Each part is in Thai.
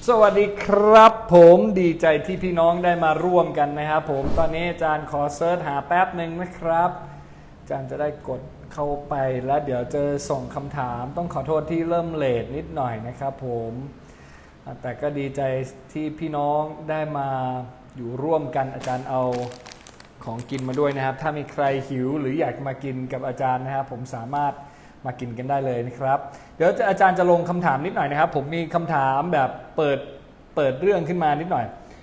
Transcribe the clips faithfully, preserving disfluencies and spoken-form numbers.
สวัสดีครับผมดีใจที่พี่น้องได้มาร่วมกันนะครับผมตอนนี้อาจารย์ขอเซิร์ชหาแป๊บหนึ่งนะครับอาจารย์จะได้กดเข้าไปแล้วเดี๋ยวจะส่งคำถามต้องขอโทษที่เริ่มเลทนิดหน่อยนะครับผมแต่ก็ดีใจที่พี่น้องได้มาอยู่ร่วมกันอาจารย์เอาของกินมาด้วยนะครับถ้ามีใครหิวหรืออยากมากินกับอาจารย์นะครับผมสามารถมากินกันได้เลยนะครับเดี๋ยวอาจารย์จะลงคำถามนิดหน่อยนะครับผมมีคำถามแบบเปิดเปิดเรื่องขึ้นมานิดหน่อย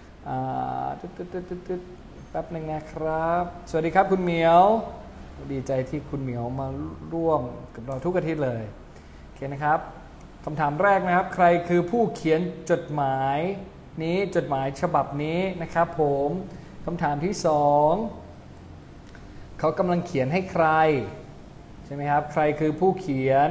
แป๊บนึงนะครับสวัสดีครับคุณเหมียวดีใจที่คุณเหมียวมาร่วมกับเราทุกอาทิตย์เลยโอเคนะครับคำถามแรกนะครับใครคือผู้เขียนจดหมายนี้จดหมายฉบับนี้นะครับผมคำถามที่สองเขากำลังเขียนให้ใครใช่ไหมครับใครคือผู้เขียน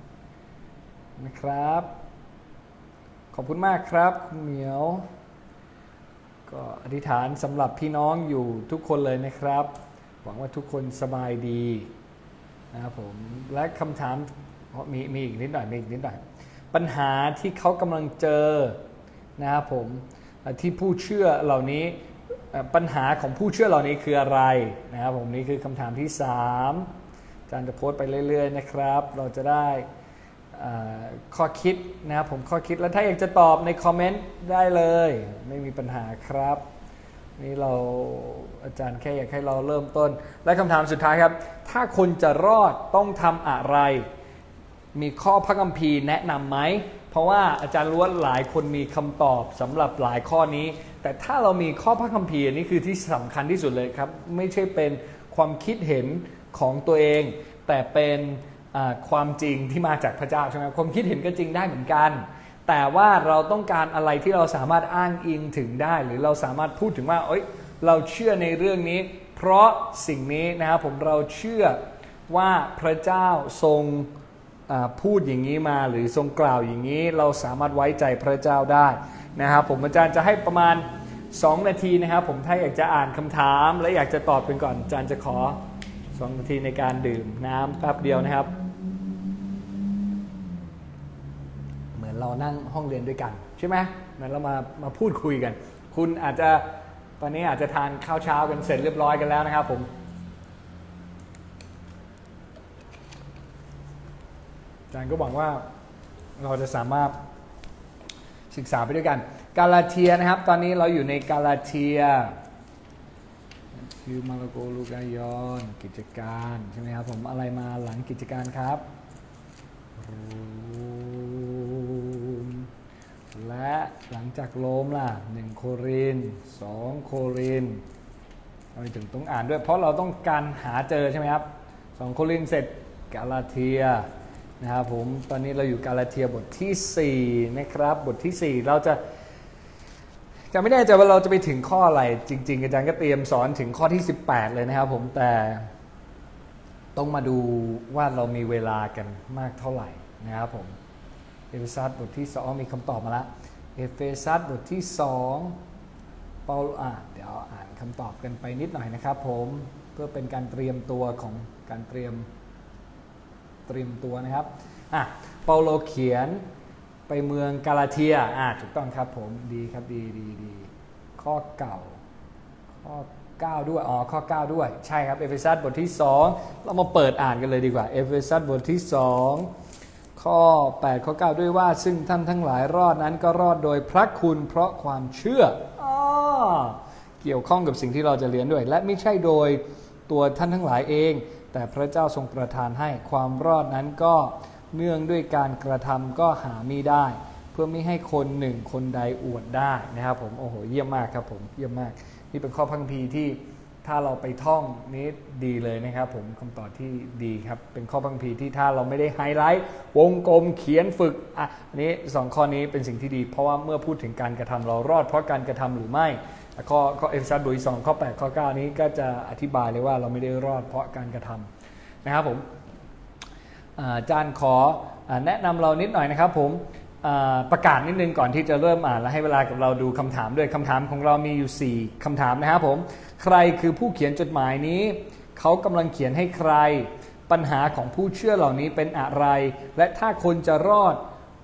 นะครับขอบคุณมากครับคุณเหมียวก็อธิษฐานสำหรับพี่น้องอยู่ทุกคนเลยนะครับหวังว่าทุกคนสบายดีนะครับผมและคำถามมีมีอีกนิดหน่อยมีอีกนิดหน่อยปัญหาที่เขากำลังเจอนะครับผมที่ผู้เชื่อเหล่านี้ปัญหาของผู้เชื่อเหล่านี้คืออะไรนะครับผมนี่คือคำถามที่สามอาจารย์จะโพสต์ไปเรื่อยๆนะครับเราจะได้ข้อคิดนะครับผมข้อคิดแล้วถ้าอยากจะตอบในคอมเมนต์ได้เลยไม่มีปัญหาครับนี่เราอาจารย์แค่อยากให้เราเริ่มต้นและคำถามสุดท้ายครับถ้าคนจะรอดต้องทำอะไรมีข้อพระคัมภีร์แนะนำไหมเพราะว่าอาจารย์รู้ว่าหลายคนมีคำตอบสำหรับหลายข้อนี้แต่ถ้าเรามีข้อพระคัมภีร์นี่คือที่สำคัญที่สุดเลยครับไม่ใช่เป็นความคิดเห็นของตัวเองแต่เป็นความจริงที่มาจากพระเจ้าใช่ไหมความคิดเห็นก็จริงได้เหมือนกันแต่ว่าเราต้องการอะไรที่เราสามารถอ้างอิงถึงได้หรือเราสามารถพูดถึงว่าเอ้ยเราเชื่อในเรื่องนี้เพราะสิ่งนี้นะครับผมเราเชื่อว่าพระเจ้าทรงพูดอย่างนี้มาหรือทรงกล่าวอย่างนี้เราสามารถไว้ใจพระเจ้าได้นะครับผมอาจารย์จะให้ประมาณสองนาทีนะครับผมถ้าอยากจะอ่านคำถามและอยากจะตอบเป็นก่อนอาจารย์จะขอสองนาทีในการดื่มน้ำแป๊บเดียวนะครับเหมือนเรานั่งห้องเรียนด้วยกันใช่ไหมเหมือนเรามามาพูดคุยกันคุณอาจจะตอนนี้อาจจะทานข้าวเช้ากันเสร็จเรียบร้อยกันแล้วนะครับผมอาจารย์ก็หวังว่าเราจะสามารถศึกษาไปด้วยกันกาลาเทียนะครับตอนนี้เราอยู่ในกาลาเทียคือมาระโกลูกายอนกิจการใช่ไหมครับผมอะไรมาหลังกิจการครับและหลังจากโรมล่ะหนึ่งโครินธ์สองโครินธ์เราถึงต้องอ่านด้วยเพราะเราต้องการหาเจอใช่ไหมครับสองโครินธ์เสร็จกาลาเทียนะครับผมตอนนี้เราอยู่กาลาเทียบทที่สี่นะครับบทที่สี่เราจะจะไม่แน่ใจว่าเราจะไปถึงข้ออะไรจริงๆอาจารย์ก็เตรียมสอนถึงข้อที่สิบแปดเลยนะครับผมแต่ต้องมาดูว่าเรามีเวลากันมากเท่าไหร่นะครับผมเอเฟซัสบทที่สองมีคำตอบมาแล้วเอเฟซัสบทที่สองเปาโลอ่ะเดี๋ยวอ่านคำตอบกันไปนิดหน่อยนะครับผมเพื่อเป็นการเตรียมตัวของการเตรียมเตรียมตัวนะครับอ่ะเปาโลเขียนไปเมืองกาลาเทียอ่ะถูกต้องครับผมดีครับดีดีดีข้อเก่าข้อเก้าด้วยอ๋อข้อเก้าด้วยใช่ครับเอเฟซัสบทที่สองเรามาเปิดอ่านกันเลยดีกว่าเอเฟซัสบทที่สองข้อแปดข้อเก้าด้วยว่าซึ่งท่านทั้งหลายรอดนั้นก็รอดโดยพระคุณเพราะความเชื่ออ๋อเกี่ยวข้องกับสิ่งที่เราจะเรียนด้วยและไม่ใช่โดยตัวท่านทั้งหลายเองแต่พระเจ้าทรงประทานให้ความรอดนั้นก็เนื่องด้วยการกระทำก็หามิได้เพื่อไม่ให้คนหนึ่งคนใดอวดได้นะครับผมโอ้โหเยี่ยมมากครับผมเยี่ยมมากนี่เป็นข้อพระคัมภีร์ที่ถ้าเราไปท่องนี้ดีเลยนะครับผมคำตอบที่ดีครับเป็นข้อพระคัมภีร์ที่ถ้าเราไม่ได้ไฮไลท์วงกลมเขียนฝึกอ่ะอันนี้สองข้อนี้เป็นสิ่งที่ดีเพราะว่าเมื่อพูดถึงการกระทำเรารอดเพราะการกระทำหรือไม่ข้อข้อเอเฟซัสบทที่สองข้อแปดข้อเก้านี้ก็จะอธิบายเลยว่าเราไม่ได้รอดเพราะการกระทำนะครับผมอาจารย์ขอแนะนำเรานิดหน่อยนะครับผมประกาศนิดนึงก่อนที่จะเริ่มอ่านและให้เวลากับเราดูคำถามด้วยคำถามของเรามีอยู่สี่คำถามนะครับผมใครคือผู้เขียนจดหมายนี้เขากำลังเขียนให้ใครปัญหาของผู้เชื่อเหล่านี้เป็นอะไรและถ้าคนจะรอด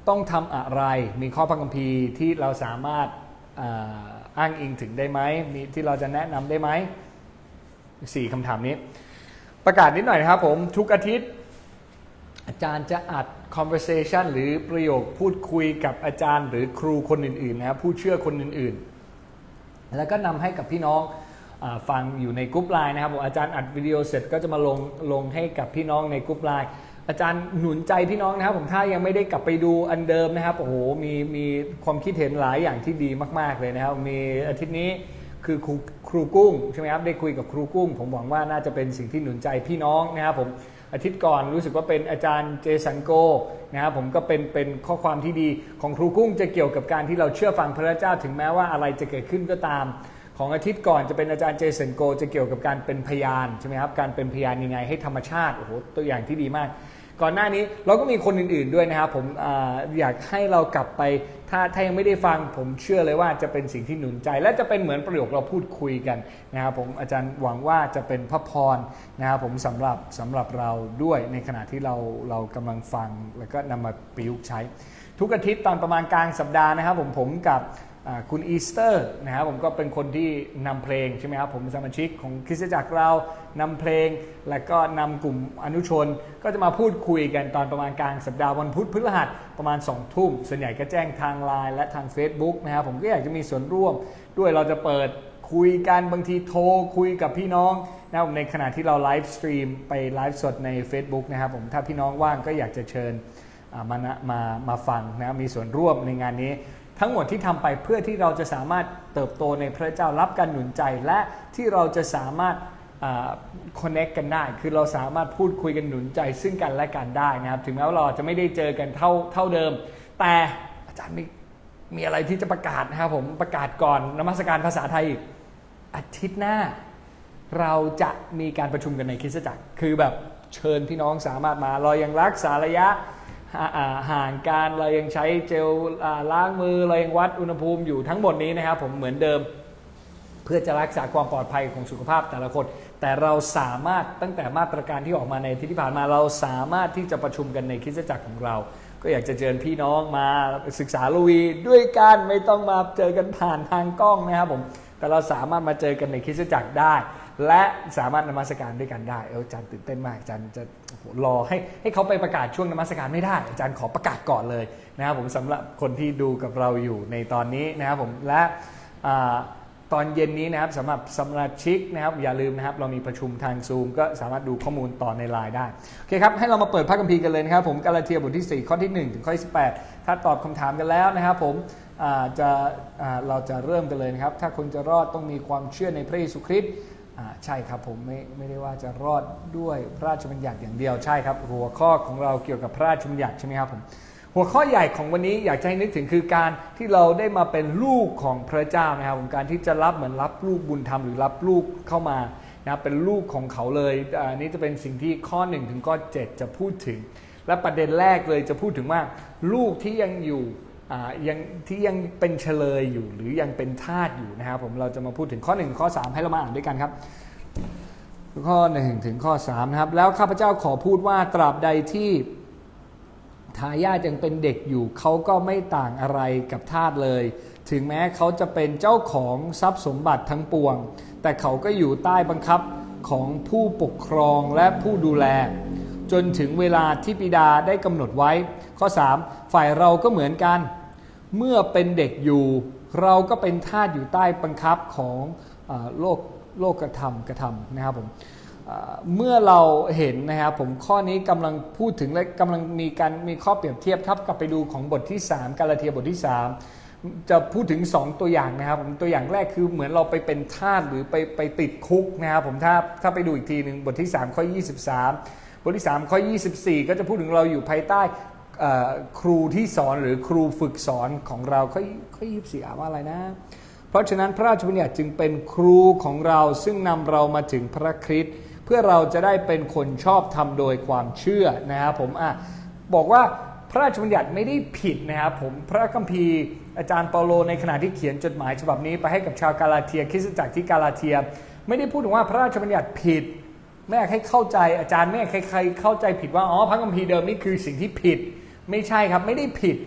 ต้องทำอะไรมีข้อพระคัมภีร์ที่เราสามารถอ้างอิงถึงได้ไหมมีที่เราจะแนะนำได้ไหมสี่คำถามนี้ประกาศนิดหน่อยนะครับผมทุกอาทิตย์อาจารย์จะอัด conversation หรือประโยคพูดคุยกับอาจารย์หรือครูคนอื่นๆนะครับผู้เชื่อคนอื่นๆแล้วก็นำให้กับพี่น้องฟังอยู่ในกรุ๊ปไลน์นะครับผมอาจารย์อัดวิดีโอเสร็จก็จะมาลงลงให้กับพี่น้องในกรุ๊ปไลน์อาจารย์หนุนใจพี่น้องนะครับผมถ้ายังไม่ได้กลับไปดูอันเดิมนะครับโอ้โหมีมีความคิดเห็นหลายอย่างที่ดีมากๆเลยนะครับมีอาทิตย์นี้คือครูครูกุ้งใช่ไหมครับได้คุยกับครูกุ้งผมหวังว่าน่าจะเป็นสิ่งที่หนุนใจพี่น้องนะครับผมอาทิตย์ก่อนรู้สึกว่าเป็นอาจารย์เจสันโกนะครับผมก็เป็นเป็นข้อความที่ดีของครูกุ้งจะเกี่ยวกับการที่เราเชื่อฟังพระเจ้าถึงแม้ว่าอะไรจะเกิดขึ้นก็ตามของอาทิตย์ก่อนจะเป็นอาจารย์เจสันโกจะเกี่ยวกับการเป็นพยานใช่ไหมครับการเป็นพยานยังไงให้ธรรมชาติโอ้โหตัวอย่างที่ดีมากก่อนหน้านี้เราก็มีคนอื่นๆด้วยนะครับผม อ, อยากให้เรากลับไปถ้าถ้ายังไม่ได้ฟังผมเชื่อเลยว่าจะเป็นสิ่งที่หนุนใจและจะเป็นเหมือนประโยคเราพูดคุยกันนะครับผมอาจารย์หวังว่าจะเป็นพระพรนะครับผมสำหรับสำหรับเราด้วยในขณะที่เราเรากำลังฟังแล้วก็นำมาประยุกต์ใช้ทุกอาทิตย์ตอนประมาณกลางสัปดาห์นะครับผมผมกับคุณอีสเตอร์นะครับผมก็เป็นคนที่นำเพลงใช่ไหมครับผมสมาชิกของคริสตจักรเรานำเพลงและก็นำกลุ่มอนุชนก็จะมาพูดคุยกันตอนประมาณกลางสัปดาห์วันพุธพฤหัสประมาณสองทุ่มส่วนใหญ่ก็แจ้งทาง ไลน์ และทาง Facebook นะครับผมก็อยากจะมีส่วนร่วมด้วยเราจะเปิดคุยกันบางทีโทรคุยกับพี่น้องนะครับในขณะที่เราไลฟ์สตรีมไปไลฟ์สดใน Facebook นะครับผมถ้าพี่น้องว่างก็อยากจะเชิญมามามาฟังนะมีส่วนร่วมในงานนี้ทั้งหมดที่ทำไปเพื่อที่เราจะสามารถเติบโตในพระเจ้ารับการหนุนใจและที่เราจะสามารถคอนเนคกันได้คือเราสามารถพูดคุยกันหนุนใจซึ่งกันและกันได้นะครับถึงแม้ว่าเราจะไม่ได้เจอกันเท่าเท่าเดิมแต่อาจารย์มีมีอะไรที่จะประกาศนะครับผมประกาศก่อนนมัสการภาษาไทยอาทิตย์หน้าเราจะมีการประชุมกันในคริสตจักรคือแบบเชิญพี่น้องสามารถมาเรายังรักษาระยะห่างการเรายังใช้เจลล้างมือเรายังวัดอุณหภูมิอยู่ทั้งหมดนี้นะครับผมเหมือนเดิมเพื่อจะรักษาความปลอดภัยของสุขภาพแต่ละคนแต่เราสามารถตั้งแต่มาตรการที่ออกมาในที่ผ่านมาเราสามารถที่จะประชุมกันในคริสตจักรของเราก็อยากจะเชิญพี่น้องมาศึกษาลูวีด้วยกันไม่ต้องมาเจอกันผ่านทางกล้องนะครับผมแต่เราสามารถมาเจอกันในคริสตจักรได้และสามารถนมัสการด้วยกันได้เอออาจารย์ตื่นเต้นมากอาจารย์จะรอให้ให้เขาไปประกาศช่วงนมัสการไม่ได้อาจารย์ขอประกาศก่อนเลยนะครับผมสำหรับคนที่ดูกับเราอยู่ในตอนนี้นะครับผมและตอนเย็นนี้นะครับสำหรับสมาชิกนะครับอย่าลืมนะครับเรามีประชุมทางซูมก็สามารถดูข้อมูลต่อในไลน์ได้โอเคครับให้เรามาเปิดพระคัมภีร์กันเลยนะครับผมกาลาเทียบทที่สี่ข้อที่หนึ่งถึงข้อที่สิบแปดถ้าตอบคำถามกันแล้วนะครับผมจะเราจะเริ่มกันเลยนะครับถ้าคนจะรอดต้องมีความเชื่อในพระเยซูคริสต์ใช่ครับผมไม่ไม่ได้ว่าจะรอดด้วยพระราชบัญญัติอย่างเดียวใช่ครับหัวข้อของเราเกี่ยวกับพระราชบัญญัติใช่ไหมครับผมหัวข้อใหญ่ของวันนี้อยากจะให้นึกถึงคือการที่เราได้มาเป็นลูกของพระเจ้านะครับผมการที่จะรับเหมือนรับลูกบุญธรรมหรือรับลูกเข้ามานะเป็นลูกของเขาเลยอันนี้จะเป็นสิ่งที่ข้อหนึ่งถึงข้อเจ็ดจะพูดถึงและประเด็นแรกเลยจะพูดถึงว่าลูกที่ยังอยู่ยังที่ยังเป็นเฉลยอยู่หรือยังเป็นทาสอยู่นะครับผมเราจะมาพูดถึงข้อหนึ่งข้อสามให้เรามาอ่านด้วยกันครับข้อหนึ่งถึงข้อสามนะครับแล้วข้าพเจ้าขอพูดว่าตราบใดที่ทายาทยังเป็นเด็กอยู่เขาก็ไม่ต่างอะไรกับทาสเลยถึงแม้เขาจะเป็นเจ้าของทรัพย์สมบัติทั้งปวงแต่เขาก็อยู่ใต้บังคับของผู้ปกครองและผู้ดูแลจนถึงเวลาที่บิดาได้กำหนดไว้ข้อสามฝ่ายเราก็เหมือนกันเมื่อเป็นเด็กอยู่เราก็เป็นทาสอยู่ใต้บังคับของโลกโลกกระทำกระทำนะครับผมเมื่อเราเห็นนะครับผมข้อนี้กำลังพูดถึงและกำลังมีการมีข้อเปรียบเทียบครับกลับไปดูของบทที่สามกาลาเทียบทที่สามจะพูดถึงสองตัวอย่างนะครับผมตัวอย่างแรกคือเหมือนเราไปเป็นทาสหรือไปไปติดคุกนะครับผมถ้าถ้าไปดูอีกทีหนึ่งบทที่สามข้อยี่สิบสามบทที่สามข้อยี่สิบสี่ก็จะพูดถึงเราอยู่ภายใต้ครูที่สอนหรือครูฝึกสอนของเราข้อข้อยี่สิบสี่อ่านว่าอะไรนะเพราะฉะนั้นพระราชบัญญัติจึงเป็นครูของเราซึ่งนำเรามาถึงพระคริสต์เพื่อเราจะได้เป็นคนชอบธรรมโดยความเชื่อนะครับผมอ่ะบอกว่าพระราชบัญญัติไม่ได้ผิดนะครับผมพระคัมภีร์อาจารย์เปาโลในขณะที่เขียนจดหมายฉบับนี้ไปให้กับชาวกาลาเทียคริสตจักรที่กาลาเทียไม่ได้พูดถึงว่าพระราชบัญญัติผิดไม่อยากให้เข้าใจอาจารย์ไม่อยากให้ใครเข้าใจผิดว่าอ๋อพระคัมภีร์เดิมนี่คือสิ่งที่ผิดไม่ใช่ครับไม่ได้ผิด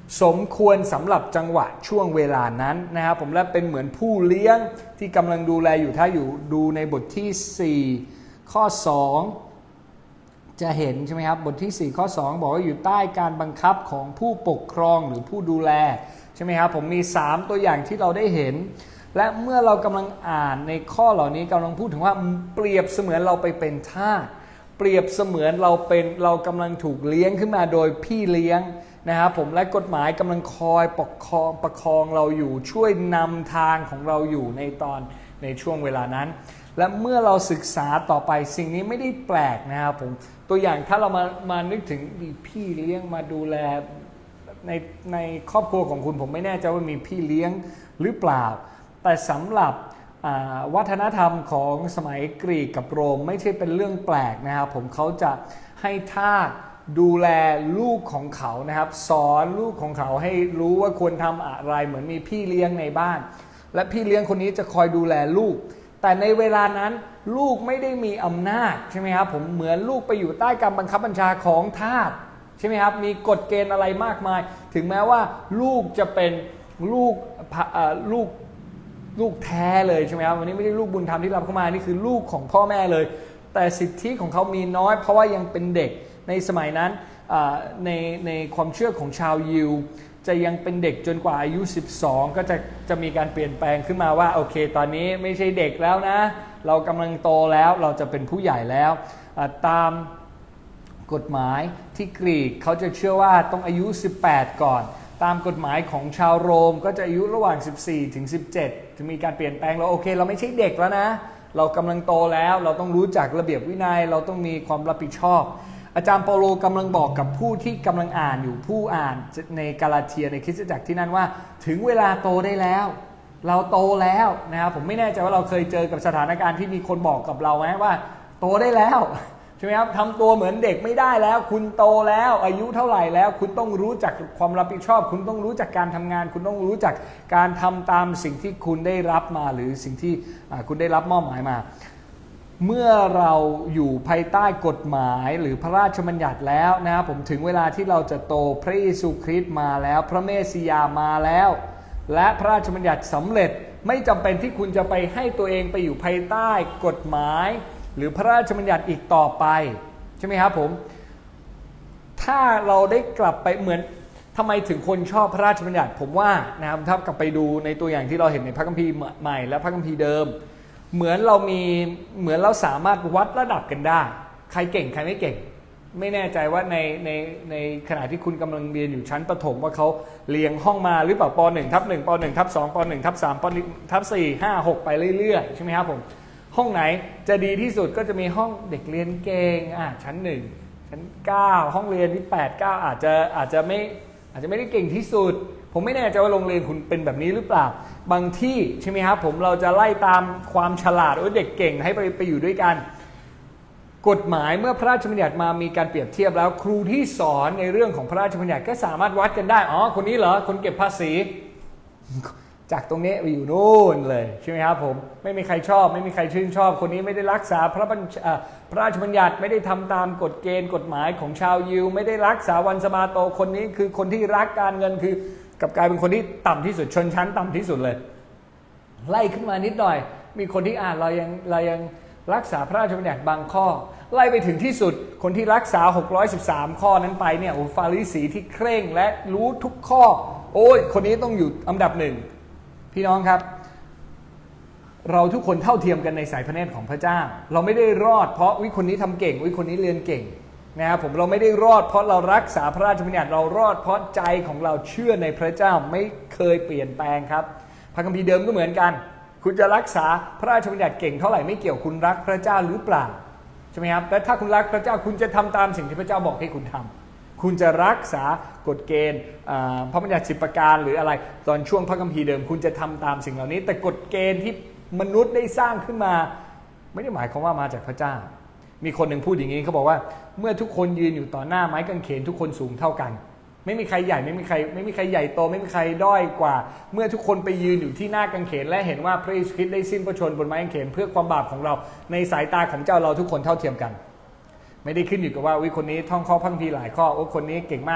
สมควรสำหรับจังหวะช่วงเวลานั้นนะครับผมและเป็นเหมือนผู้เลี้ยงที่กำลังดูแลอยู่ถ้าอยู่ดูในบทที่สี่ข้อสองจะเห็นใช่ไหมครับบทที่สี่ข้อสองบอกว่าอยู่ใต้การบังคับของผู้ปกครองหรือผู้ดูแลใช่ไหมครับผมมีสามตัวอย่างที่เราได้เห็นและเมื่อเรากำลังอ่านในข้อเหล่านี้กำลังพูดถึงว่าเปรียบเสมือนเราไปเป็นทาสเปรียบเสมือนเราเป็นเรากำลังถูกเลี้ยงขึ้นมาโดยพี่เลี้ยงนะครับผมและกฎหมายกำลังคอยปกครองประคองเราอยู่ช่วยนำทางของเราอยู่ในตอนในช่วงเวลานั้นและเมื่อเราศึกษาต่อไปสิ่งนี้ไม่ได้แปลกนะครับผมตัวอย่างถ้าเรามามานึกถึงมีพี่เลี้ยงมาดูแลในในครอบครัวของคุณผมไม่แน่ใจว่ามีพี่เลี้ยงหรือเปล่าแต่สำหรับวัฒนธรรมของสมัยกรีกกับโรมไม่ใช่เป็นเรื่องแปลกนะครับผมเขาจะให้ทาสดูแลลูกของเขานะครับสอนลูกของเขาให้รู้ว่าควรทำอะไรเหมือนมีพี่เลี้ยงในบ้านและพี่เลี้ยงคนนี้จะคอยดูแลลูกแต่ในเวลานั้นลูกไม่ได้มีอำนาจใช่ไหมครับผมเหมือนลูกไปอยู่ใต้การบังคับบัญชาของทาสใช่ไหมครับมีกฎเกณฑ์อะไรมากมายถึงแม้ว่าลูกจะเป็นลูกลูกลูกแท้เลยใช่ไหมครับวันนี้ไม่ได้ลูกบุญธรรมที่รับเข้ามานี่คือลูกของพ่อแม่เลยแต่สิทธิของเขามีน้อยเพราะว่ายังเป็นเด็กในสมัยนั้นในในความเชื่อของชาวยิวจะยังเป็นเด็กจนกว่าอายุสิบสองก็จะจะมีการเปลี่ยนแปลงขึ้นมาว่าโอเคตอนนี้ไม่ใช่เด็กแล้วนะเรากำลังโตแล้วเราจะเป็นผู้ใหญ่แล้วตามกฎหมายที่กรีกเขาจะเชื่อว่าต้องอายุสิบแปดก่อนตามกฎหมายของชาวโรมก็จะอายุระหว่างสิบสี่ถึงสิบเจ็ดจะมีการเปลี่ยนแปลงแล้วโอเคเราไม่ใช่เด็กแล้วนะเรากำลังโตแล้วเราต้องรู้จักระเบียบวินัยเราต้องมีความรับผิดชอบอาจารย์เปาโลกำลังบอกกับผู้ที่กำลังอ่านอยู่ผู้อ่านในกาลาเทียในคริสตจักรที่นั่นว่าถึงเวลาโตได้แล้วเราโตแล้วนะครับผมไม่แน่ใจว่าเราเคยเจอกับสถานการณ์ที่มีคนบอกกับเราไหมว่าโตได้แล้วใช่ไหมครับทำตัวเหมือนเด็กไม่ได้แล้วคุณโตแล้วอายุเท่าไหร่แล้วคุณต้องรู้จักความรับผิดชอบคุณต้องรู้จักการทำงานคุณต้องรู้จักการทำตามสิ่งที่คุณได้รับมาหรือสิ่งที่คุณได้รับมอบหมายมาเมื่อเราอยู่ภายใต้กฎหมายหรือพระราชบัญญัติแล้วนะครับผมถึงเวลาที่เราจะโตพระเยซูคริสต์มาแล้วพระเมสสิยามาแล้วและพระราชบัญญัติสำเร็จไม่จำเป็นที่คุณจะไปให้ตัวเองไปอยู่ภายใต้กฎหมายหรือพระราชบัญญัติอีกต่อไปใช่ไหมครับผมถ้าเราได้กลับไปเหมือนทำไมถึงคนชอบพระราชบัญญัติผมว่านะครับถ้ากลับไปดูในตัวอย่างที่เราเห็นในพระคัมภีร์ใหม่และพระคัมภีร์เดิมเหมือนเรามีเหมือนเราสามารถวัดระดับกันได้ใครเก่งใครไม่เก่งไม่แน่ใจว่าในในในขณะที่คุณกำลังเรียนอยู่ชั้นประถมว่าเขาเรียงห้องมาหรือเปล่าป หนึ่ง ทับ หนึ่ง ป หนึ่ง ทับ สอง ป หนึ่ง ทับ สาม ป หนึ่ง ทับ สี่ ห้า หกไปเรื่อยๆใช่ไหมครับผมห้องไหนจะดีที่สุดก็จะมีห้องเด็กเรียนเก่งอ่ะชั้นหนึ่งชั้นเก้าห้องเรียนที่แปด เก้าอาจจะอาจจะไม่อาจจะไม่ได้เก่งที่สุดผมไม่แน่ใจว่าโรงเรียนคุณเป็นแบบนี้หรือเปล่าบางที่ใช่ไหมครับผมเราจะไล่ตามความฉลาดโอ้เด็กเก่งให้ไปไปอยู่ด้วยกันกฎหมายเมื่อพระราชบัญญัติมามีการเปรียบเทียบแล้วครูที่สอนในเรื่องของพระราชบัญญัติก็สามารถวัดกันได้อ๋อคนนี้เหรอคนเก็บภาษีจากตรงนี้ไปอยู่นู่นเลยใช่ไหมครับผมไม่มีใครชอบไม่มีใครชื่นชอบคนนี้ไม่ได้รักษาพระบัญพระราชบัญญัติไม่ได้ทำตามกฎเกณฑ์กฎหมายของชาวยิวไม่ได้รักษาวันสะบาโตคนนี้คือคนที่รักการเงินคือกับกลายเป็นคนที่ต่ำที่สุดชนชั้นต่ำที่สุดเลยไล่ขึ้นมานิดหน่อยมีคนที่อ่านเรายังเรายังรักษาพระราชบัญญัติบางข้อไล่ไปถึงที่สุดคนที่รักษาหกร้อยสิบสามข้อนั้นไปเนี่ยโอ้ฟาริสีที่เคร่งและรู้ทุกข้อโอ้ยคนนี้ต้องอยู่อันดับหนึ่งพี่น้องครับเราทุกคนเท่าเทียมกันในสายพระเนตรของพระเจ้าเราไม่ได้รอดเพราะวิคนนี้ทำเก่งวิคนนี้เรียนเก่งนะครับผมเราไม่ได้รอดเพราะเรารักษาพระราชบัญญัติเรารอดเพราะใจของเราเชื่อในพระเจ้าไม่เคยเปลี่ยนแปลงครับพระคัมภีร์เดิมก็เหมือนกันคุณจะรักษาพระราชบัญญัติเก่งเท่าไหร่ไม่เกี่ยวคุณรักพระเจ้าหรือเปล่าใช่ไหมครับและถ้าคุณรักพระเจ้าคุณจะทำตามสิ่งที่พระเจ้าบอกให้คุณทำคุณจะรักษากฎเกณฑ์พระบัญญัติสิบประการหรืออะไรตอนช่วงพระคัมภีร์เดิมคุณจะทำตามสิ่งเหล่านี้แต่กฎเกณฑ์ที่มนุษย์ได้สร้างขึ้นมาไม่ได้หมายความว่ามาจากพระเจ้ามีคนหนึ่งพูดอย่างนี้เขาบอกว่าเมื่อทุกคนยืนอยู่ต่อหน้าไม้กางเขนทุกคนสูงเท่ากันไม่มีใครใหญ่ไม่มีใครไม่มีใครใหญ่โตไม่มีใครด้อยกว่าเมื่อทุกคนไปยืนอยู่ที่หน้ากางเขนและเห็นว่าพระเยซูคริสต์ได้สิ้นพระชนม์บนไม้กางเขนเพื่อความบาปของเราในสายตาของเจ้าเราทุกคนเท่าเทียมกันไม่ได้ขึ้นอยู่กับว่าวิคนนี้ท่องข้อพระคัมภีร์หลายข้อโอ้คนนี้เก่งมาก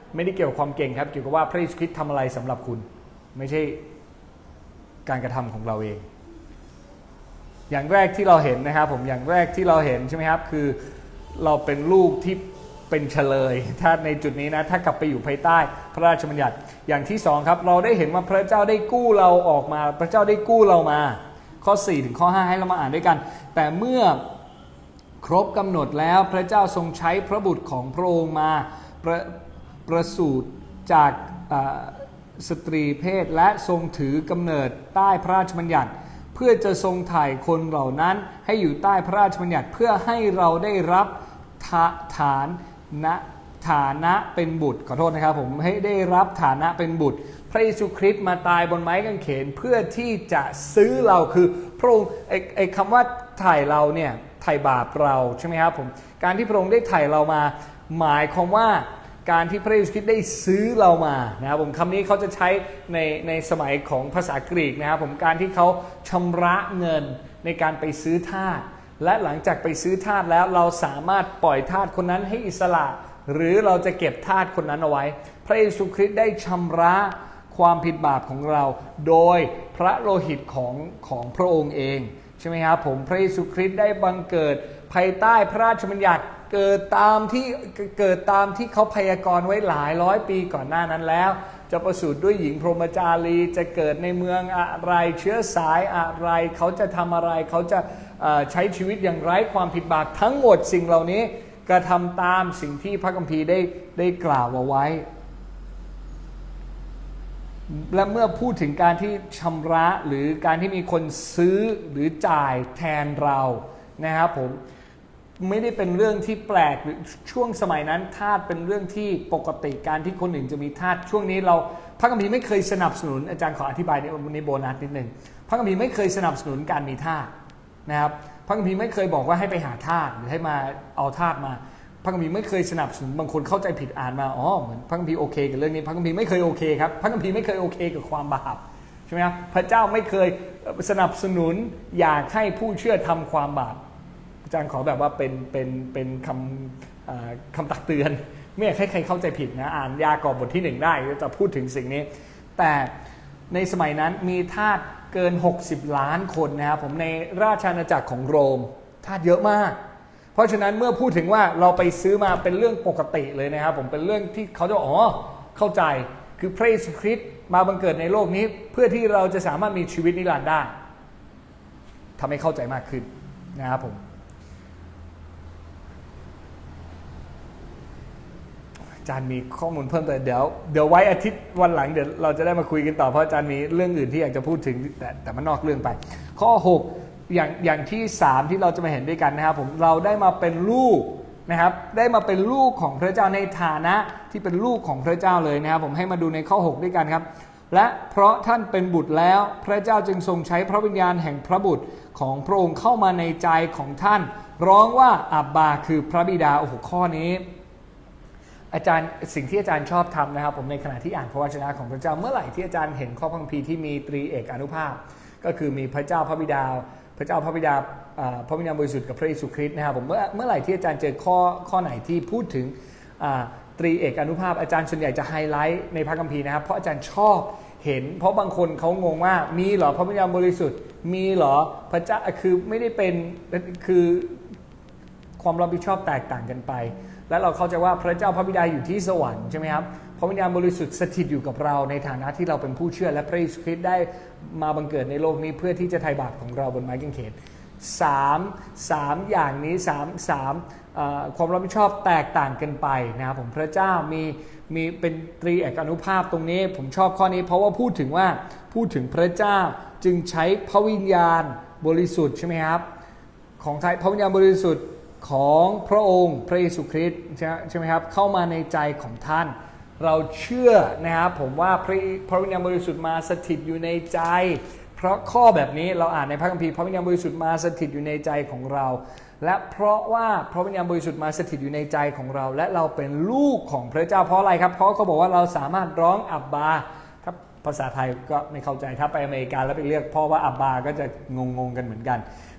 ไม่ได้เกี่ยวกับความเก่งครับเกี่ยวกับว่าพระเยซูคริสต์ทำอะไรสำหรับคุณไม่ใช่การกระทำของเราเองอย่างแรกที่เราเห็นนะครับผมอย่างแรกที่เราเห็นใช่ไหมครับคือเราเป็นลูกที่เป็นเฉลยถ้าในจุดนี้นะถ้ากลับไปอยู่ภายใต้พระราชบัญญัติอย่างที่สองครับเราได้เห็นว่าพระเจ้าได้กู้เราออกมาพระเจ้าได้กู้เรามาข้อสี่ถึงข้อห้าให้เรามาอ่านด้วยกันแต่เมื่อครบกำหนดแล้วพระเจ้าทรงใช้พระบุตรของพระองค์มาประประสูติจากสตรีเพศและทรงถือกำเนิดใต้พระราชบัญญัติเพื่อจะทรงถ่ายคนเหล่านั้นให้อยู่ใต้พระราชบัญญัติเพื่อให้เราได้รับฐานนะฐานะเป็นบุตรขอโทษนะครับผมให้ได้รับฐานะเป็นบุตรพระเยซูคริสต์มาตายบนไม้กางเขนเพื่อที่จะซื้อเราคือพระองค์ไอ้ไอ้คำว่าไถ่เราเนี่ยไถ่บาปเราใช่ไหมครับผมการที่พระองค์ได้ไถ่เรามาหมายความว่าการที่พระเยซูคริสต์ได้ซื้อเรามานะครับผมคำนี้เขาจะใช้ในในสมัยของภาษากรีกนะครับผมการที่เขาชำระเงินในการไปซื้อทาสและหลังจากไปซื้อทาสแล้วเราสามารถปล่อยทาสคนนั้นให้อิสระหรือเราจะเก็บทาสคนนั้นเอาไว้พระเยซูคริสต์ได้ชำระความผิดบาปของเราโดยพระโลหิตของของพระองค์เองใช่ไหมครับผมพระเยซูคริสต์ได้บังเกิดภายใต้พระราชบัญญัติเกิดตามที่เกิดตามที่เขาพยากรณ์ไว้หลายร้อยปีก่อนหน้านั้นแล้วจะประสูติด้วยหญิงพรหมจารีจะเกิดในเมืองอะไรเชื้อสายอะไรเขาจะทำอะไรเขาจะใช้ชีวิตอย่างไร้ความผิดบาปทั้งหมดสิ่งเหล่านี้กระทำตามสิ่งที่พระคัมภีร์ได้ได้กล่าวเอาไว้และเมื่อพูดถึงการที่ชำระหรือการที่มีคนซื้อหรือจ่ายแทนเรานะครับผมไม่ได้เป็นเรื่องที่แปลกช่วงสมัยนั้นทาสเป็นเรื่องที่ปกติการที่คนอื่นจะมีทาสช่วงนี้เราพระคัมภีร์ไม่เคยสนับสนุนอาจารย์ขออธิบายในวันนี้โบนัสนิดนึงพระคัมภีร์ไม่เคยสนับสนุนการมีทาสนะครับพระคัมภีร์ไม่เคยบอกว่าให้ไปหาทาสหรือให้มาเอาทาสมาพระคัมภีร์ไม่เคยสนับสนุนบางคนเข้าใจผิดอ่านมาอ๋อเหมือนพระคัมภีร์โอเคกับเรื่องนี้พระคัมภีร์ไม่เคยโอเคครับพระคัมภีร์ไม่เคยโอเคกับความบาปใช่ไหมครับพระเจ้าไม่เคยสนับสนุนอยากให้ผู้เชื่อทำความบาปอาจารย์ขอแบบว่าเป็นเป็นเป็นคำคำตักเตือนไม่อยากให้ใครเข้าใจผิดนะอ่านยากอบบทที่หนึ่งได้จะพูดถึงสิ่งนี้แต่ในสมัยนั้นมีทาสเกินหกสิบล้านคนนะครับผมในราชอาณาจักรของโรมทาสเยอะมากเพราะฉะนั้นเมื่อพูดถึงว่าเราไปซื้อมาเป็นเรื่องปกติเลยนะครับผมเป็นเรื่องที่เขาจะอ๋อเข้าใจคือพระเยซูคริสต์มาบังเกิดในโลกนี้เพื่อที่เราจะสามารถมีชีวิตนิรันดร์ได้ทำให้เข้าใจมากขึ้นนะครับผมอาจารย์มีข้อมูลเพิ่มเติมเดี๋ยวเดี๋ยวไว้อาทิตย์วันหลังเดี๋ยวเราจะได้มาคุยกันต่อเพราะอาจารย์มีเรื่องอื่นที่อยากจะพูดถึงแต่แต่มันนอกเรื่องไปข้อหกอย่างอย่างที่สามที่เราจะมาเห็นด้วยกันนะครับผมเราได้มาเป็นลูกนะครับได้มาเป็นลูกของพระเจ้าในฐานะที่เป็นลูกของพระเจ้าเลยนะครับผมให้มาดูในข้อหกด้วยกันครับและเพราะท่านเป็นบุตรแล้วพระเจ้าจึงทรงใช้พระวิญญาณแห่งพระบุตรของพระองค์เข้ามาในใจของท่านร้องว่าอับบาคือพระบิดาโอ้โหข้อนี้อาจารย์สิ่งที่อาจารย์ชอบทำนะครับผมในขณะที่อ่านพระวจนะของพระเจ้าเมื่อไหร่ที่อาจารย์เห็นข้อพระคัมภีร์ที่มีตรีเอกอานุภาพก็คือมีพระเจ้าพระบิดาพระเจ้าพระบิดาพระวิญญาณบริสุทธิ์กับพระเยซูคริสต์นะครับผมเมื่อเมื่อไหร่ที่อาจารย์เจอข้อข้อไหนที่พูดถึงตรีเอกอานุภาพอาจารย์ส่วนใหญ่จะไฮไลท์ในพระคัมภีร์นะครับเพราะอาจารย์ชอบเห็นเพราะบางคนเขางงว่ามีเหรอพระวิญญาณบริสุทธิ์มีเหรอพระเจ้าคือไม่ได้เป็นคือความรับผิดชอบแตกต่างกันไปและเราเข้าใจว่าพระเจ้าพระบิดาอยู่ที่สวรรค์ใช่ไหมครับพระวิญญาณบริสุทธิ์สถิตอยู่กับเราในฐานะที่เราเป็นผู้เชื่อและพระเยซูคริสต์ได้มาบังเกิดในโลกนี้เพื่อที่จะไถ่บาปของเราบนไม้กางเขนสามสามอย่างนี้สามสามความรับผิดชอบแตกต่างกันไปนะครับผมพระเจ้ามีมีเป็นตรีเอกอานุภาพตรงนี้ผมชอบข้อนี้เพราะว่าพูดถึงว่าพูดถึงพระเจ้าจึงใช้พระวิญญาณบริสุทธิ์ใช่ไหมครับของพระวิญญาณบริสุทธิ์ของพระองค์พระเยซูคริสต์ใช่ไหมครับเข้ามาในใจของท่านเราเชื่อนะครับผมว่าพระพระวิญญาณบริสุทธิ์มาสถิตอยู่ในใจเพราะข้อแบบนี้เราอ่านในพระคัมภีร์พระวิญญาณบริสุทธิ์มาสถิตอยู่ในใจของเราและเพราะว่าพระวิญญาณบริสุทธิ์มาสถิตอยู่ในใจของเราและเราเป็นลูกของพระเจ้าเพราะอะไรครับเพราะเขาบอกว่าเราสามารถร้องอับบาถ้าภาษาไทยก็ไม่เข้าใจถ้าไปอเมริกาแล้วไปเรียกพ่อว่าอับบาก็จะงงๆกันเหมือนกัน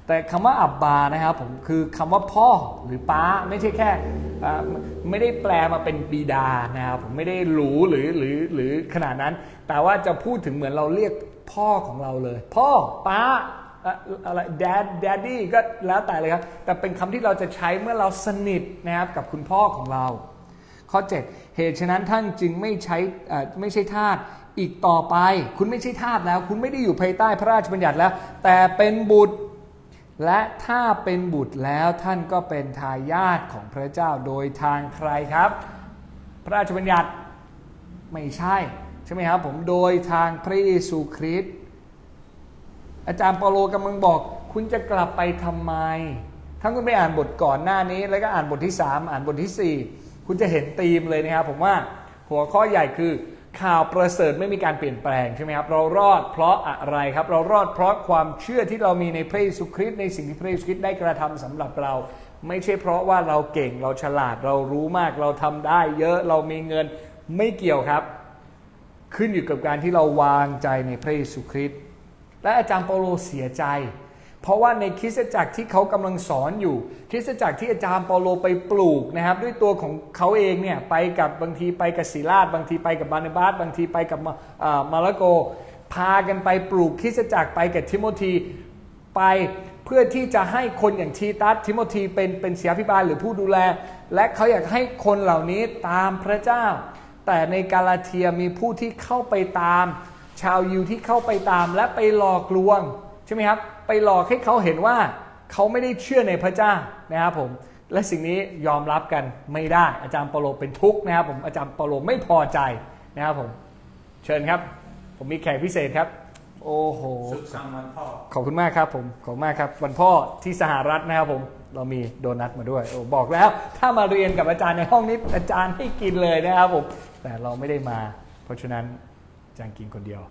แต่คำว่าอับบานะครับผมคือคำว่าพ่อหรือป้าไม่ใช่แค่ไม่ได้แปลมาเป็นบิดานะครับผมไม่ได้หรูหรือหรือหรือขนาดนั้นแต่ว่าจะพูดถึงเหมือนเราเรียกพ่อของเราเลยพ่อป้าอะไร dad daddy ก็แล้วแต่เลยครับแต่เป็นคำที่เราจะใช้เมื่อเราสนิทนะครับกับคุณพ่อของเราข้อเจ็ดเหตุฉะนั้นท่านจึงไม่ใช้ไม่ใช่ทาสอีกต่อไปคุณไม่ใช่ทาสแล้วคุณไม่ได้อยู่ภายใต้พระราชบัญญัติแล้วแต่เป็นบุตรและถ้าเป็นบุตรแล้วท่านก็เป็นทายาทของพระเจ้าโดยทางใครครับพระราชบัญญัติไม่ใช่ใช่ไหมครับผมโดยทางพระเยซูคริสต์อาจารย์เปาโลกำลังบอกคุณจะกลับไปทำไมถ้าคุณไปอ่านบทก่อนหน้านี้แล้วก็อ่านบทที่สามอ่านบทที่สี่คุณจะเห็นธีมเลยนะครับผมว่าหัวข้อใหญ่คือข่าวประเสริฐไม่มีการเปลี่ยนแปลงใช่ไหมครับเรารอดเพราะอะไรครับเรารอดเพราะความเชื่อที่เรามีในพระเยซูคริสต์ในสิ่งที่พระเยซูคริสต์ได้กระทำสำหรับเราไม่ใช่เพราะว่าเราเก่งเราฉลาดเรารู้มากเราทำได้เยอะเรามีเงินไม่เกี่ยวครับขึ้นอยู่กับการที่เราวางใจในพระเยซูคริสต์และอาจารย์เปาโลเสียใจเพราะว่าในคริสตจักรที่เขากำลังสอนอยู่คริสตจักรที่อาจารย์เปาโลไปปลูกนะครับด้วยตัวของเขาเองเนี่ยไปกับบางทีไปกับศิลาสบางทีไปกับบานาบาสบางทีไปกับมาระโกพากันไปปลูกคริสตจักรไปกับทิโมธีไปเพื่อที่จะให้คนอย่างทีตัสทิโมธีเป็นเป็นศิษยาภิบาลหรือผู้ดูแลและเขาอยากให้คนเหล่านี้ตามพระเจ้าแต่ในกาลาเทียมีผู้ที่เข้าไปตามชาวยิวที่เข้าไปตามและไปหลอกลวงใช่ไหมครับไปหลอกให้เขาเห็นว่าเขาไม่ได้เชื่อในพระเจ้านะครับผมและสิ่งนี้ยอมรับกันไม่ได้อาจารย์เปาโลเป็นทุกข์นะครับผมอาจารย์เปาโลไม่พอใจนะครับผมเชิญครับผมมีแขกพิเศษครับโอ้โหสุขสันต์วันพ่อขอบคุณมากครับผมขอบคุณมากครับวันพ่อที่สหรัฐนะครับผมเรามีโดนัทมาด้วยโอ้บอกแล้วถ้ามาเรียนกับอาจารย์ในห้องนี้อาจารย์ให้กินเลยนะครับผมแต่เราไม่ได้มาเพราะฉะนั้นอาจารย์กินคนเดียว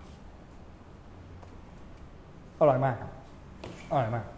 อร่อยมากครับอร่อยมาก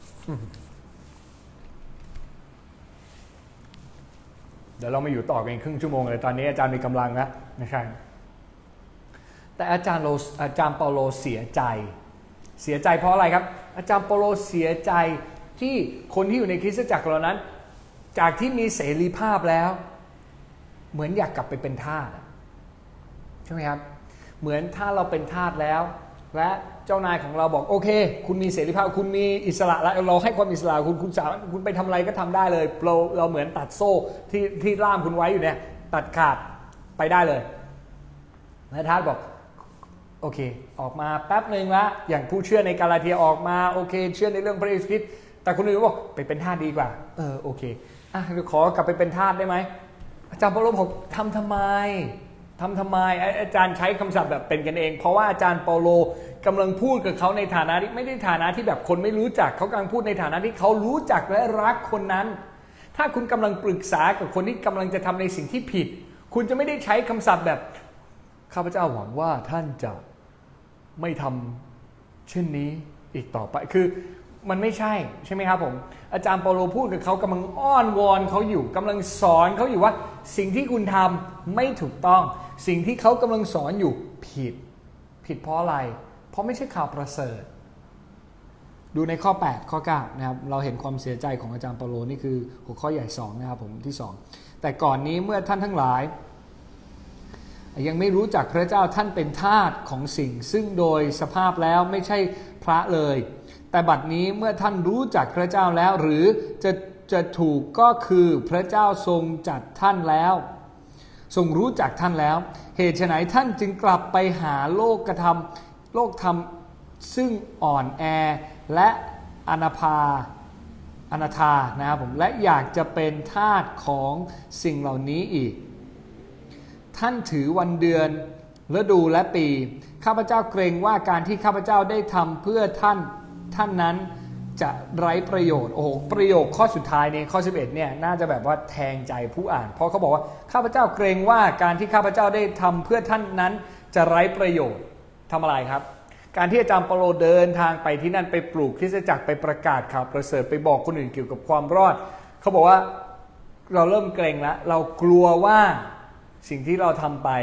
เดี๋ยวเรามาอยู่ต่อกันครึ่งชั่วโมงเลยตอนนี้อาจารย์มีกำลังแล้วไม่ใช่แต่อาจารย์โลอาจารย์เปาโลเสียใจเสียใจเพราะอะไรครับอาจารย์เปาโลเสียใจที่คนที่อยู่ในคริสตจักรเหล่านั้นจากที่มีเสรีภาพแล้วเหมือนอยากกลับไปเป็นทาสใช่ไหมครับเหมือนถ้าเราเป็นทาสแล้วและเจ้านายของเราบอกโอเคคุณมีเสรีภาพคุณมีอิสระแล้วเราให้ความอิสระคุณคุณสามารถคุณไปทำอะไรก็ทำได้เลยเราเราเหมือนตัดโซ่ที่ที่ล่ามคุณไว้อยู่เนี่ยตัดขาดไปได้เลยและทาสบอกโอเคออกมาแป๊บหนึ่งละอย่างผู้เชื่อในกาลาเทียออกมาโอเคเชื่อในเรื่องพระเยซูคริสต์แต่คนอื่นบอกไปเป็นทาสดีกว่าเออโอเคอ่ะขอกลับไปเป็นทาสได้ไหมอาจารย์เปาโลบอกทำทำไมทำทำไมอาจารย์ใช้คำศัพท์แบบเป็นกันเองเพราะว่าอาจารย์เปาโลกำลังพูดกับเขาในฐานะที่ไม่ได้ฐานะที่แบบคนไม่รู้จักเขากำลังพูดในฐานะที่เขารู้จักและรักคนนั้นถ้าคุณกำลังปรึกษากับคนที่กำลังจะทำในสิ่งที่ผิดคุณจะไม่ได้ใช้คำศัพท์แบบข้าพเจ้าหวังว่าท่านจะไม่ทำเช่นนี้อีกต่อไปคือมันไม่ใช่ใช่ไหมครับผมอาจารย์เปาโลพูดกับเขากำลังอ้อนวอนเขาอยู่กำลังสอนเขาอยู่ว่าสิ่งที่คุณทำไม่ถูกต้องสิ่งที่เขากำลังสอนอยู่ผิดผิดเพราะอะไรเพราะไม่ใช่ข่าวประเสริฐดูในข้อแปดข้อเก้านะครับเราเห็นความเสียใจของอาจารย์เปาโลนี่คือหัวข้อใหญ่สองนะครับผมที่สองแต่ก่อนนี้เมื่อท่านทั้งหลายยังไม่รู้จักพระเจ้าท่านเป็นทาสของสิ่งซึ่งโดยสภาพแล้วไม่ใช่พระเลยแต่บัดนี้เมื่อท่านรู้จักพระเจ้าแล้วหรือจะจะถูกก็คือพระเจ้าทรงจัดท่านแล้วทรงรู้จักท่านแล้วเหตุไฉนท่านจึงกลับไปหาโลกกระทำโลกธรรมซึ่งอ่อนแอและอนาภาอนาธานะครับผมและอยากจะเป็นทาสของสิ่งเหล่านี้อีกท่านถือวันเดือนฤดูและปีข้าพเจ้าเกรงว่าการที่ข้าพเจ้าได้ทำเพื่อท่านท่านนั้นจะไร้ประโยชน์โอ้โหประโยคข้อสุดท้ายในข้อสิบเอ็ดเนี่ยน่าจะแบบว่าแทงใจผู้อ่านเพราะเขาบอกว่าข้าพเจ้าเกรงว่าการที่ข้าพเจ้าได้ทำเพื่อท่านนั้นจะไร้ประโยชน์ทำอะไรครับการที่อาจารย์เปาโลเดินทางไปที่นั่นไปปลูกคริสตจักรไปประกาศข่าวประเสริฐไปบอกคนอื่นเกี่ยวกับความรอดเขาบอกว่าเราเริ่มเกรงแล้วเรากลัวว่าสิ่งที่เราทำไป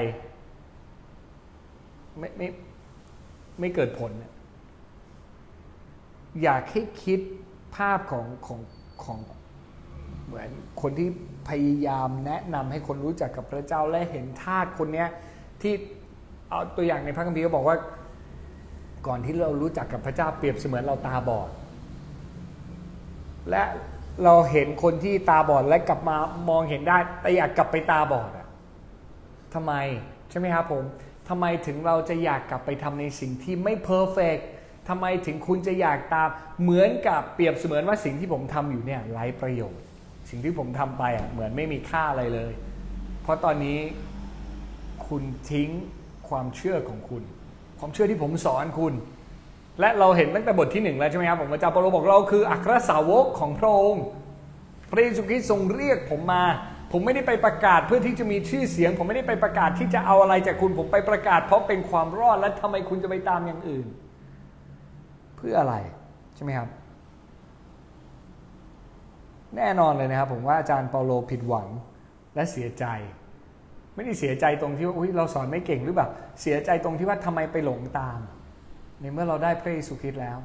ไม่ไม่ไม่เกิดผลอยากให้คิดภาพของของของเหมือนคนที่พยายามแนะนำให้คนรู้จักกับพระเจ้าและเห็นทาสคนเนี้ยที่เอาตัวอย่างในพระคัมภีร์เขาบอกว่าก่อนที่เรารู้จักกับพระเจ้าเปรียบเสมือนเราตาบอดและเราเห็นคนที่ตาบอดและกลับมามองเห็นได้แต่อยากกลับไปตาบอดอะทำไมใช่ไหมครับผมทำไมถึงเราจะอยากกลับไปทำในสิ่งที่ไม่เพอร์เฟกต์ทำไมถึงคุณจะอยากตามเหมือนกับเปรียบเสมือนว่าสิ่งที่ผมทำอยู่เนี่ยไร้ประโยชน์สิ่งที่ผมทำไปอ่ะเหมือนไม่มีค่าอะไรเลยเพราะตอนนี้คุณทิ้งความเชื่อของคุณความเชื่อที่ผมสอนคุณและเราเห็นตั้งแต่บทที่หนึ่งแล้วใช่ไหมครับผมอาจารย์เปาโลบอกเราคืออัครสาวกของพระองค์พระเยซูคริสต์ทรงเรียกผมมาผมไม่ได้ไปประกาศเพื่อที่จะมีชื่อเสียงผมไม่ได้ไปประกาศที่จะเอาอะไรจากคุณผมไปประกาศเพราะเป็นความรอดและทำไมคุณจะไปตามอย่างอื่นเพื่ออะไรใช่ไหมครับแน่นอนเลยนะครับผมว่าอาจารย์เปาโลผิดหวังและเสียใจไม่ได้เสียใจตรงที่ว่าอุ๊ยเราสอนไม่เก่งหรือเปล่าเสียใจตรงที่ว่าทำไมไปหลงตามในเมื่อเราได้พระเยซูคริสต์แล้ว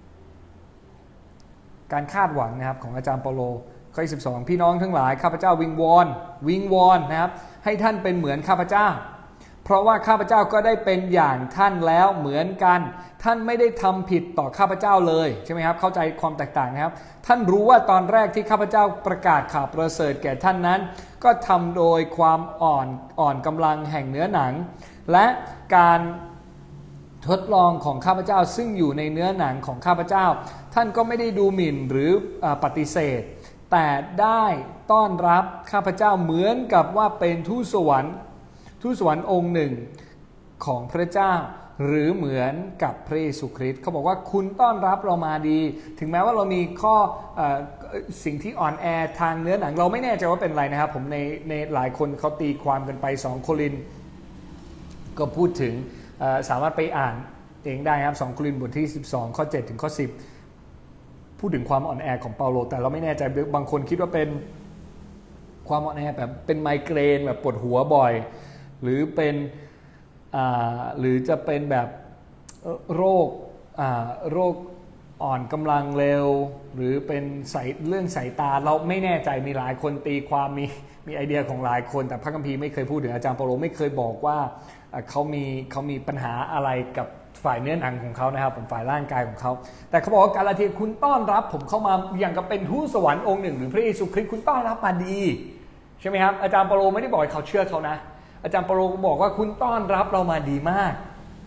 การคาดหวังนะครับของอาจารย์เปาโลข้อสิบสองพี่น้องทั้งหลายข้าพเจ้าวิงวอนวิงวอนนะครับให้ท่านเป็นเหมือนข้าพเจ้าเพราะว่าข้าพเจ้าก็ได้เป็นอย่างท่านแล้วเหมือนกันท่านไม่ได้ทำผิดต่อข้าพเจ้าเลยใช่ไหมครับเข้าใจความแตกต่างนะครับท่านรู้ว่าตอนแรกที่ข้าพเจ้าประกาศข่าวประเสริฐแก่ท่านนั้นก็ทำโดยความอ่อนอ่อนกำลังแห่งเนื้อหนังและการทดลองของข้าพเจ้าซึ่งอยู่ในเนื้อหนังของข้าพเจ้าท่านก็ไม่ได้ดูหมิ่นหรือปฏิเสธแต่ได้ต้อนรับข้าพเจ้าเหมือนกับว่าเป็นทูตสวรรค์ทูตสวรรค์องค์หนึ่งของพระเจ้าหรือเหมือนกับพระเยซูคริสต์เขาบอกว่าคุณต้อนรับเรามาดีถึงแม้ว่าเรามีข้อเอ่อสิ่งที่อ่อนแอทางเนื้อหนังเราไม่แน่ใจว่าเป็นอะไรนะครับผมในในหลายคนเขาตีความกันไปสองโครินธ์ก็พูดถึงสามารถไปอ่านเองได้ครับสองโครินธ์บทที่สิบสองข้อเจ็ดถึงข้อสิบพูดถึงความอ่อนแอของเปาโลแต่เราไม่แน่ใจบางคนคิดว่าเป็นความอ่อนแอแบบเป็นไมเกรนแบบปวดหัวบ่อยหรือเป็นหรือจะเป็นแบบโรคโรคอ่อนกำลังเร็วหรือเป็นสายเรื่องสายตาเราไม่แน่ใจมีหลายคนตีความมีมีไอเดียของหลายคนแต่พระคัมภีร์ไม่เคยพูดถึงอาจารย์เปาโลไม่เคยบอกว่าเขามีเขามีปัญหาอะไรกับฝ่ายเนื้อหนังของเขานะครับผมฝ่ายร่างกายของเขาแต่เขาบอกว่ากาลาเทียคุณต้อนรับผมเข้ามาอย่างกับเป็นทูตสวรรค์องค์หนึ่งหรือพระเยซูคริสต์คุณต้อนรับมาดีใช่ไหมครับอาจารย์เปาโลไม่ได้บอกให้เขาเชื่อเขานะอาจารย์เปาโลบอกว่าคุณต้อนรับเรามาดีมาก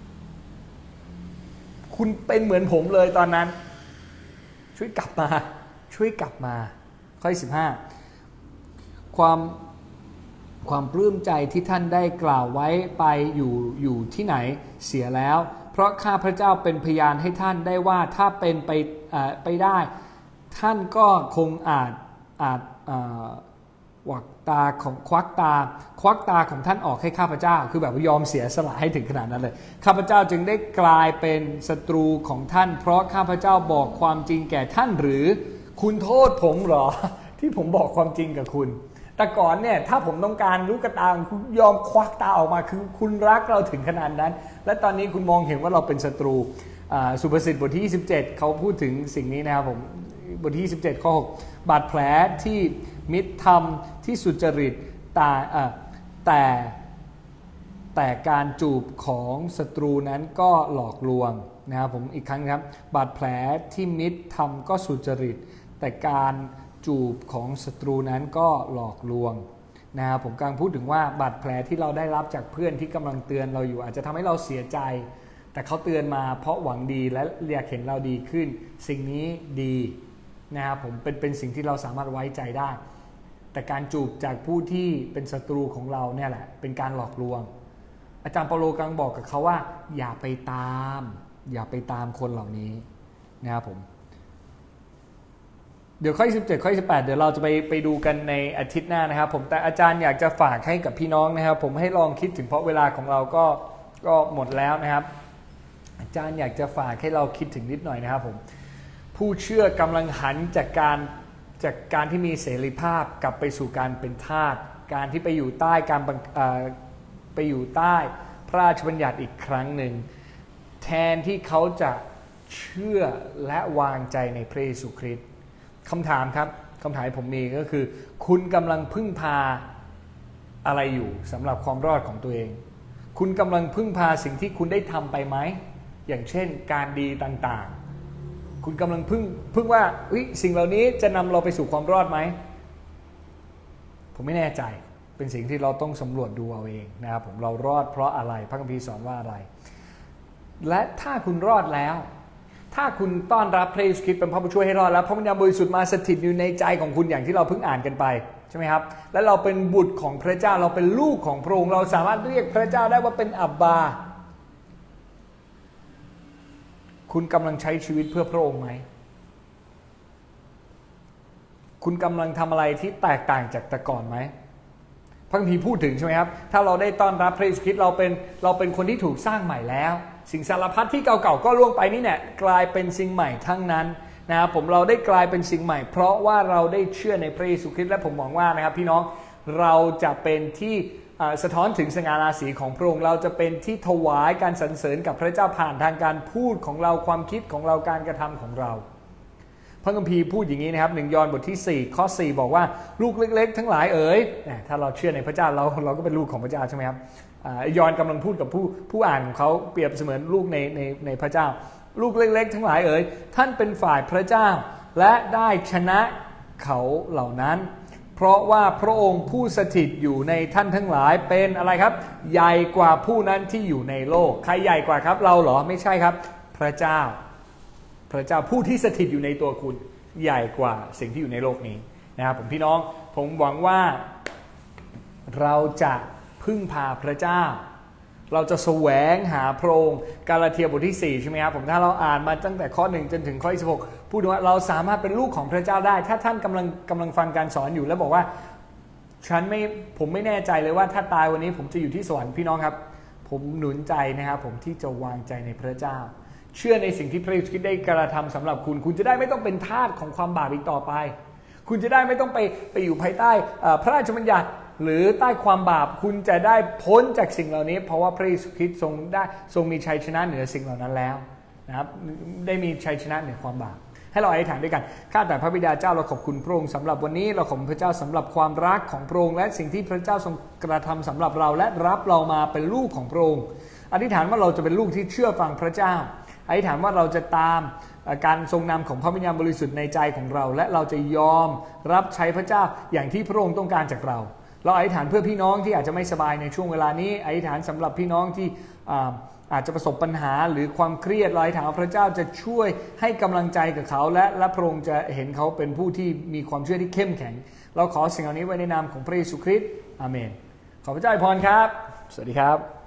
คุณเป็นเหมือนผมเลยตอนนั้นช่วยกลับมาช่วยกลับมาข้อที่สิบห้าความความปลื้มใจที่ท่านได้กล่าวไว้ไปอยู่อยู่ที่ไหนเสียแล้วเพราะข้าพระเจ้าเป็นพยานให้ท่านได้ว่าถ้าเป็นไปไปได้ท่านก็คงอาจอาจหวักตาของควักตาควักตาของท่านออกให้ข้าพเจ้าคือแบบยอมเสียสละให้ถึงขนาดนั้นเลยข้าพเจ้าจึงได้กลายเป็นศัตรูของท่านเพราะข้าพเจ้าบอกความจริงแก่ท่านหรือคุณโทษผมเหรอที่ผมบอกความจริงกับคุณแต่ก่อนเนี่ยถ้าผมต้องการลูกตาคุณยอมควักตาออกมาคือคุณรักเราถึงขนาดนั้นและตอนนี้คุณมองเห็นว่าเราเป็นศัตรูสุภาษิตบทที่ยี่สิบเจ็ดเขาพูดถึงสิ่งนี้นะครับผมบทที่ยี่สิบเจ็ดข้อหกบาดแผลที่มิตรธรรมที่สุจริตแต่แต่แต่การจูบของศัตรูนั้นก็หลอกลวงนะครับผมอีกครั้งครับบาดแผลที่มิตรธรรมก็สุจริตแต่การจูบของศัตรูนั้นก็หลอกลวงนะครับผมกำลังพูดถึงว่าบาดแผลที่เราได้รับจากเพื่อนที่กำลังเตือนเราอยู่อาจจะทำให้เราเสียใจแต่เขาเตือนมาเพราะหวังดีและอยากเห็นเราดีขึ้นสิ่งนี้ดีนะครับผมเป็นเป็นสิ่งที่เราสามารถไว้ใจได้แต่การจูบจากผู้ที่เป็นศัตรูของเราเนี่ยแหละเป็นการหลอกลวงอาจารย์เปาโลกำลังบอกกับเขาว่าอย่าไปตามอย่าไปตามคนเหล่านี้นะครับผมเดี๋ยวข้อที่สิบเจ็ดข้อที่สิบแปดเดี๋ยวเราจะไปไปดูกันในอาทิตย์หน้านะครับผมแต่อาจารย์อยากจะฝากให้กับพี่น้องนะครับผมให้ลองคิดถึงเพราะเวลาของเราก็ก็หมดแล้วนะครับอาจารย์อยากจะฝากให้เราคิดถึงนิดหน่อยนะครับผมผู้เชื่อกำลังหันจากการจากการที่มีเสรีภาพกลับไปสู่การเป็นทาสการที่ไปอยู่ใต้การไปอยู่ใต้พระราชบัญญัติอีกครั้งหนึ่งแทนที่เขาจะเชื่อและวางใจในพระเยซูคริสต์คำถามครับคำถามผมมีก็คือคุณกำลังพึ่งพาอะไรอยู่สำหรับความรอดของตัวเองคุณกำลังพึ่งพาสิ่งที่คุณได้ทำไปไหมอย่างเช่นการดีต่างๆคุณกำลังพึ่งพึ่งว่าสิ่งเหล่านี้จะนำเราไปสู่ความรอดไหมผมไม่แน่ใจเป็นสิ่งที่เราต้องสำรวจดูเอาเองนะครับผมเรารอดเพราะอะไรพระคัมภีร์สอนว่าอะไรและถ้าคุณรอดแล้วถ้าคุณต้อนรับพระเยซูคริสต์เป็นพระผู้ช่วยให้รอดแล้วพระวิญญาณบริสุทธิ์มาสถิตอยู่ในใจของคุณอย่างที่เราเพิ่งอ่านกันไปใช่ไหมครับและเราเป็นบุตรของพระเจ้าเราเป็นลูกของพระองค์เราสามารถเรียกพระเจ้าได้ว่าเป็นอับบาคุณกำลังใช้ชีวิตเพื่อพระองค์ไหมคุณกำลังทำอะไรที่แตกต่างจากแต่ก่อนไหมพระคัมภีร์พูดถึงใช่ไหมครับถ้าเราได้ต้อนรับพระเยซูคริสต์เราเป็นเราเป็นคนที่ถูกสร้างใหม่แล้วสิ่งสารพัดที่เก่าๆก็ล่วงไปนี่แหละกลายเป็นสิ่งใหม่ทั้งนั้นนะครับผมเราได้กลายเป็นสิ่งใหม่เพราะว่าเราได้เชื่อในพระเยซูคริสต์และผมหวังว่านะครับพี่น้องเราจะเป็นที่สะท้อนถึงสง่าราศีของพระองค์เราจะเป็นที่ถวายการสรรเสริญกับพระเจ้าผ่านทางการพูดของเราความคิดของเราการกระทำของเราพระคัมภีร์พูดอย่างนี้นะครับหนึ่งยอห์นบทที่สี่ข้อสี่บอกว่าลูกเล็กๆทั้งหลายเอ๋ยถ้าเราเชื่อในพระเจ้าเราเราก็เป็นลูกของพระเจ้าใช่ไหมครับยอห์นกำลังพูดกับผู้ผู้อ่านของเขาเปรียบเสมือนลูกในในในพระเจ้าลูกเล็กๆทั้งหลายเอ๋ยท่านเป็นฝ่ายพระเจ้าและได้ชนะเขาเหล่านั้นเพราะว่าพระองค์ผู้สถิตอยู่ในท่านทั้งหลายเป็นอะไรครับใหญ่กว่าผู้นั้นที่อยู่ในโลกใครใหญ่กว่าครับเราเหรอไม่ใช่ครับพระเจ้าพระเจ้าผู้ที่สถิตอยู่ในตัวคุณใหญ่กว่าสิ่งที่อยู่ในโลกนี้นะครับผมพี่น้องผมหวังว่าเราจะพึ่งพาพระเจ้าเราจะแสวงหาพระองค์กาลาเทียบทที่สี่ใช่ไหมครับผมถ้าเราอ่านมาตั้งแต่ข้อหนึ่งจนถึงข้อที่สิบหกพูดว่าเราสามารถเป็นลูกของพระเจ้าได้ถ้าท่านกำลังกำลังฟังการสอนอยู่แล้วบอกว่าฉันไม่ผมไม่แน่ใจเลยว่าถ้าตายวันนี้ผมจะอยู่ที่สวรรค์พี่น้องครับผมหนุนใจนะครับผมที่จะวางใจในพระเจ้าเชื่อในสิ่งที่พระเยซูคริสต์ได้กระทำสำหรับคุณคุณจะได้ไม่ต้องเป็นทาสของความบาปอีกต่อไปคุณจะได้ไม่ต้องไปไปอยู่ภายใต้พระราชบัญญัติหรือใต้ความบาปคุณจะได้พ้นจากสิ่งเหล่านี้เพราะว่าพระเยซูคริสต์ทรงได้ทรงมีชัยชนะเหนือสิ่งเหล่านั้นแล้วนะครับได้มีชัยชนะเหนือความบาปให้เราอธิษฐานด้วยกันข้าแต่พระบิดาเจ้าเราขอบคุณพระองค์สำหรับวันนี้เราขอบคุณพระเจ้าสำหรับความรักของพระองค์และสิ่งที่พระเจ้าทรงกระทำสำหรับเราและรับเรามาเป็นลูกของพระองค์อธิษฐานว่าเราจะเป็นลูกที่เชื่อฟังพระเจ้าอธิษฐานว่าเราจะตามการทรงนำของพระวิญญาณบริสุทธิ์ในใจของเราและเราจะยอมรับใช้พระเจ้าอย่างที่พระองค์ต้องการจากเราเราอธิษฐานเพื่อพี่น้องที่อาจจะไม่สบายในช่วงเวลานี้อธิษฐานสำหรับพี่น้องที่อาจจะประสบปัญหาหรือความเครียดเราอธิษฐานว่าพระเจ้าจะช่วยให้กำลังใจกับเขาและและพระองค์จะเห็นเขาเป็นผู้ที่มีความเชื่อที่เข้มแข็งเราขอสิ่งเหล่านี้ไว้ในนามของพระเยซูคริสต์อาเมนขอพระเจ้าอวยพรครับสวัสดีครับ